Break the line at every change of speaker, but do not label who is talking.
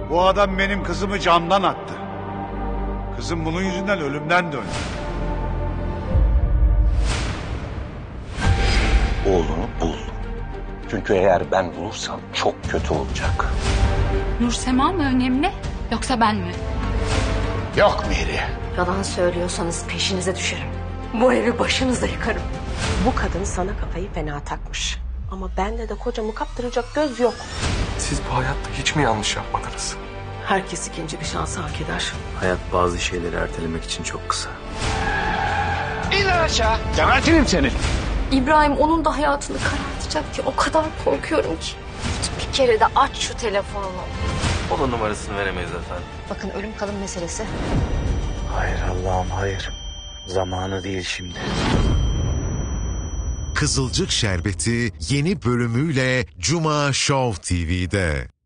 Bu adam benim kızımı camdan attı. Kızım bunun yüzünden ölümden döndü.
Oğlunu bul. Çünkü eğer ben bulursam çok kötü olacak.
Nursema mı önemli yoksa ben mi?
Yok Mihri.
Yalan söylüyorsanız peşinize düşerim. Bu evi başınıza yıkarım.
Bu kadın sana kafayı fena takmış. Ama bende de kocamı kaptıracak göz yok.
Siz bu hayatta hiç mi yanlış yapmadınız?
Herkes ikinci bir şans hak eder.
Hayat bazı şeyleri ertelemek için çok kısa.
İn aşağı. Cemaatinim senin.
İbrahim onun da hayatını karartacak ki o kadar korkuyorum ki. Bir kere de aç şu telefonunu.
Onun numarasını veremeyiz efendim.
Bakın ölüm kalım meselesi.
Hayır Allah'ım hayır. Zamanı değil şimdi.
Kızılcık Şerbeti yeni bölümüyle Cuma Show TV'de.